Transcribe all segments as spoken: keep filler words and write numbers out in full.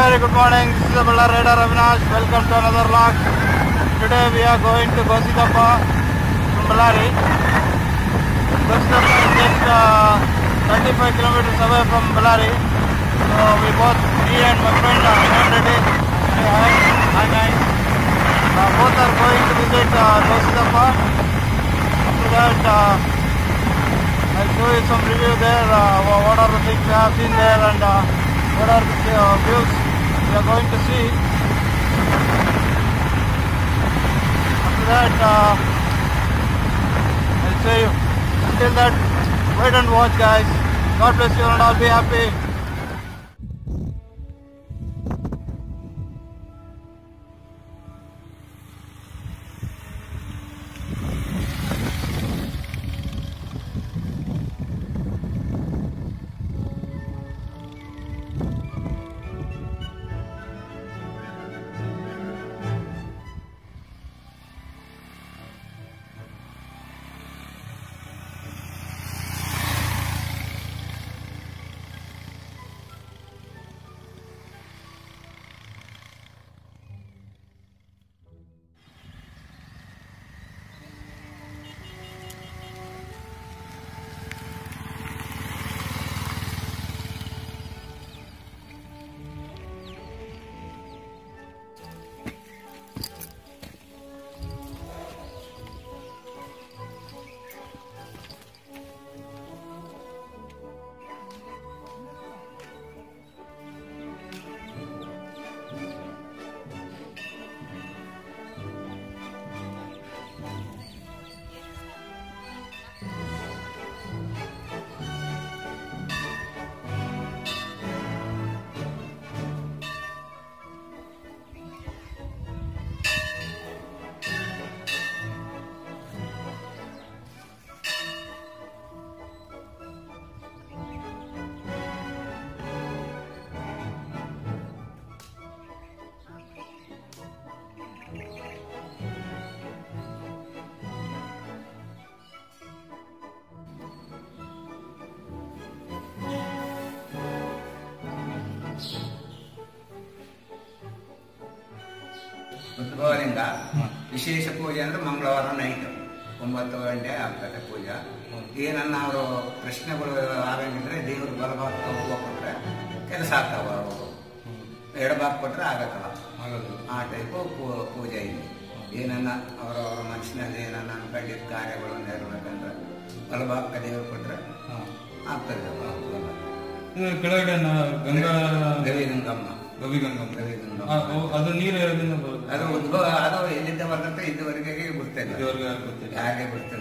very good morning. This is the Ballari Raider Avinash. Welcome to another vlog. Today we are going to Gosidappa from Ballari. Gosidappa is just uh, thirty-five kilometers away from Ballari. So we both, me and my friend uh, Nayan Reddy, say hi, hi guys. Uh, both are going to visit uh, Gosidappa. After that, uh, I'll show you some review there. Uh, what are the things we have seen there and uh, what are the uh, views we are going to see. After that, uh, I'll show you. Until that, wait and watch, guys. God bless you and all. Be happy. ಬುಧವಾರದಿಂದ ವಿಶೇಷ ಪೂಜೆ ಅಂದ್ರೆ ಮಂಗಳವಾರ night ಒಂಬತ್ತು ಗಂಟೆ ಆಗ್ತದೆ ಪೂಜೆ. ಏನನ್ನ ಅವರು ಪ್ರಶ್ನೆಗಳು ಆಗಂಗಿದ್ರೆ ದೇವ್ರ ಬಲಭಾಗ ಹೂವು ಕೊಟ್ರೆ ಕೆಲಸ ಆಗ್ತಾವ, ಅವರು ಎಡಭಾಗ ಕೊಟ್ರೆ ಆಗತ್ತಲ್ಲ, ಆ ಟೈಪು ಪೂಜೆ ಇದೆ. ಏನನ್ನ ಅವರವರ ಮನಸ್ಸಿನಲ್ಲಿ ಏನನ್ನ ಅನ್ಕೊಂಡಿದ್ದ ಕಾರ್ಯಗಳು ನೆರವೇರ್ಬೇಕಂದ್ರೆ ಬಲಭಾಗಕ್ಕೆ ದೇವ್ರು ಕೊಟ್ರೆ ಆಗ್ತದೆ. ಕೆಳಗಡೆ ಗಂಗಾ ಗವಿ ಗಂಗಮ್ಮ ಗವಿಗಂಗಮ್ಮ ಗವಿ ಗಂಗಮ್ಮ ಅದು ನೀರು ಅದು ಉದ್ಭವ ಅದು ಎಲ್ಲಿಂದ ಬರ್ತಂತ ಇದುವರೆಗೆ ಗೊತ್ತಿಲ್ಲ, ಯಾರಿಗೆ ಗೊತ್ತಿಲ್ಲ.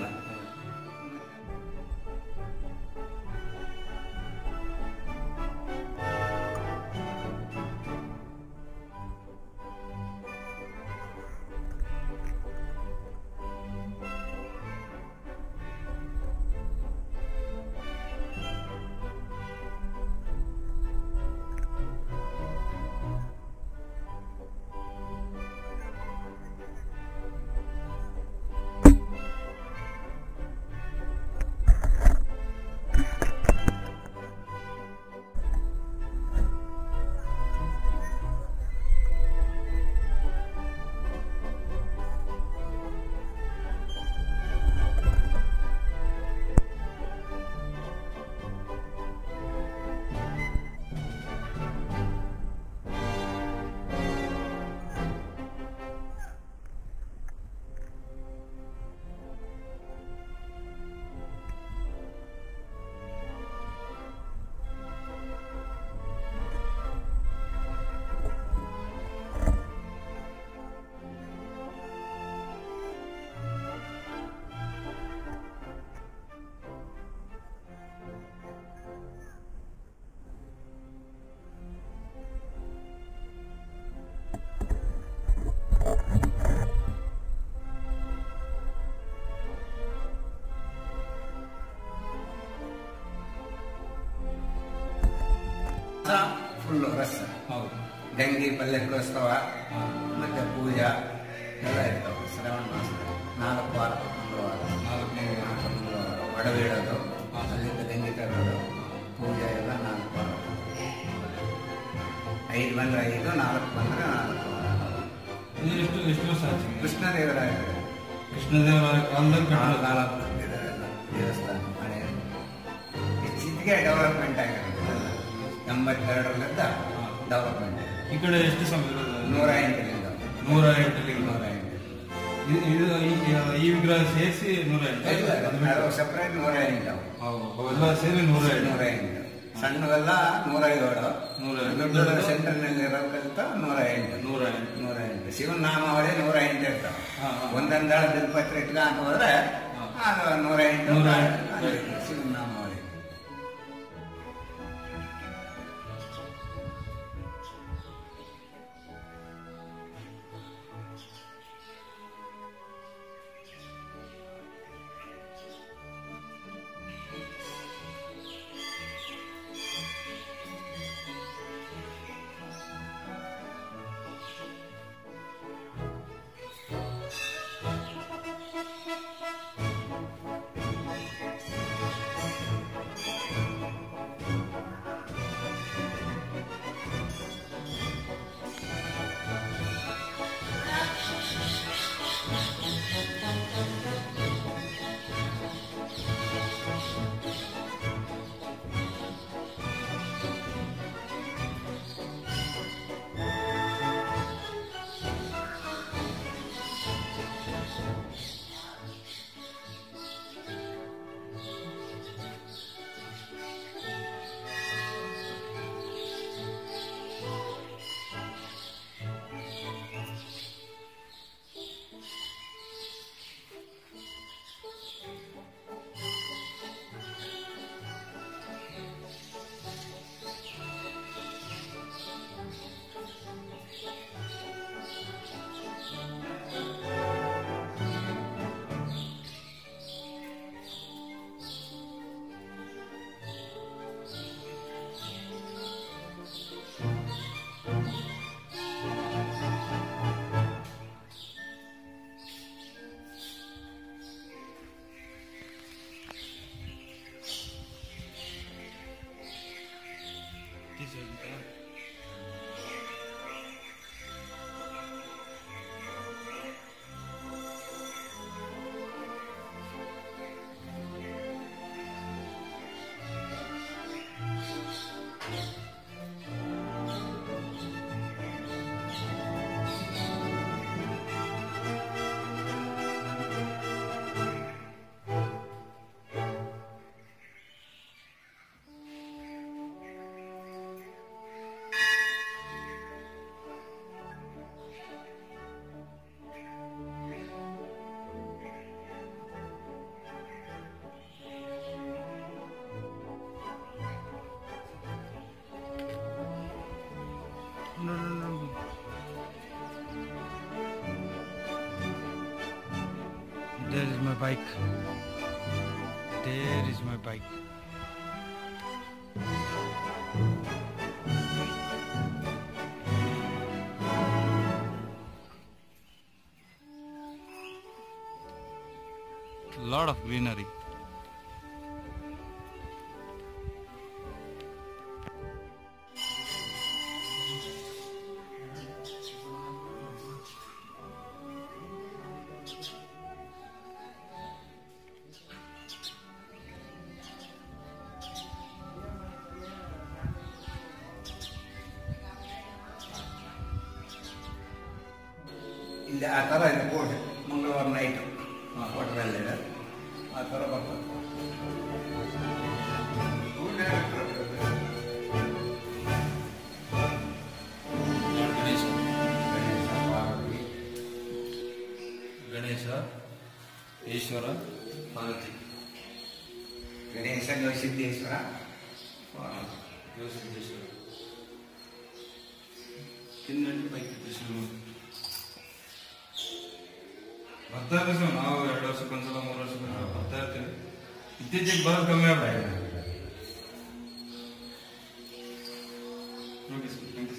ಫುಲ್ ರಸ, ಡೆಂಗಿ ಪಲ್ಯಕ್ಕೋತ್ಸವ ಮತ್ತೆ ಪೂಜಾ ಎಲ್ಲ ಇರ್ತಾವೆ. ಶ್ರಾವಣ ಮಾಸ ನಾಲ್ಕು ವಾರ ಮಂಗಳವಾರ ನಾಲ್ಕನೇ ನಾಲ್ಕು ಮಂಗಳವಾರ ಒಡವಿಡೋದು, ಅಲ್ಲಿಂದ ಡೆಂಗಿ ತರೋದು, ಪೂಜೆ ಎಲ್ಲ ನಾಲ್ಕು ವಾರ. ಐದು ಬಂದ್ರೆ ಐದು, ನಾಲ್ಕು ಬಂದ್ರೆ ನಾಲ್ಕು. ಇದು ಎಷ್ಟು ಎಷ್ಟು ವರ್ಷ ಆಯ್ತು? ಕೃಷ್ಣದೇವರಾಯ ಕೃಷ್ಣದೇವರಾಯ ಕಾಲದಲ್ಲಿ ಕಾಲ ಕಟ್ಟಿದ ಕಾಲ ಕಟ್ಟಿದ್ದಾರೆಲ್ಲ ದೇವಸ್ಥಾನ ಮನೆ ಹೆಚ್ಚಿಗೆ ಡೆವಲಪ್ಮೆಂಟ್ ಆಗಿರೋದು. ಎಂಬತ್ತೆರಡರಲ್ಲಿದ್ದ ಡೆವಲಪ್ಮೆಂಟ್. ಈ ಕಡೆ ಎಷ್ಟು ಸಮಯ ಇರೋದು? ನೂರ ಎಂಟರಿಂದ ನೂರ ಎಂಟಲ್ಲಿ ನೂರ ಎಂಟು. ಇದು ಇದು ಈ- ಈ ವಿಗ್ರಹ ಸೇರಿಸಿ ನೂರ ಎಂಟು ಸಪ್ರೇಟ್ ನೂರ ಎಂಟು. ಅವೆಲ್ಲ ಸೇರಿ ನೂರ ಎಂಟು. ನೂರ ಎಂಟು. ಸಣ್ಣವೆಲ್ಲ ನೂರ ಏಳು. ನೂರ ದೊಡ್ಡ ಸೆಂಟರ್ನಲ್ಲಿ ಇರೋಕ್ಕಿಂತ ನೂರ ಎಂಟು. ನೂರ ಎಂಟು. ನೂರ ಎಂಟು. ಶಿವನ ನಾಮಾವಳಿ ನೂರ ಎಂಟು ಇರ್ತಾವೆ. ಹಾ, ಹಾ. ಒಂದೊಂದಾಳ ಬಿಲ್ಪತ್ರ ಇಟ್ಕೊಂಡು ಹೋದ್ರೆ ಅದು ನೂರ ಎಂಟು. ನೂರ ಎಂಟು. ಶಿವನ ನಾಮಾವಳಿ. No, no, no. There is my bike. There is my bike. Lot of greenery. ಇಲ್ಲಿ ಆ ಥರ ಇದೆ ಕೋಟೆ. ಮಂಗಳವಾರ ನೈಟು ಕೋಟೆಯಲ್ಲಿದೆ ಆ ಥರ ಬರ್ತದೆ. ಗಣೇಶ ಗಣೇಶ ಈಶ್ವರ ಪಾರ್ವತಿ. ಗಣೇಶ ಗವಿಸಿದ್ದೇಶ್ವರ ಗವಿಸಿದ್ದೇಶ್ವರ ಕಿನ್ನಳ್ಳಿ ಪೈಕಿ ಕೃಷ್ಣ ಬರ್ತಾ ಇರ್ತೀವಿ ಸರ್. ನಾವು ಎರಡು ವರ್ಷಕ್ಕೊಂದ್ಸಲ ಮೂರು ವರ್ಷಕ್ಕೊಂದ್ಸಲ ಬರ್ತಾ ಇರ್ತೀವಿ. ಇತ್ತೀಚೆಗೆ ಬರೋದು ಕಮ್ಮಿ ಆಗ್ಬಿಟ್ಟು. Okay sir, thank you.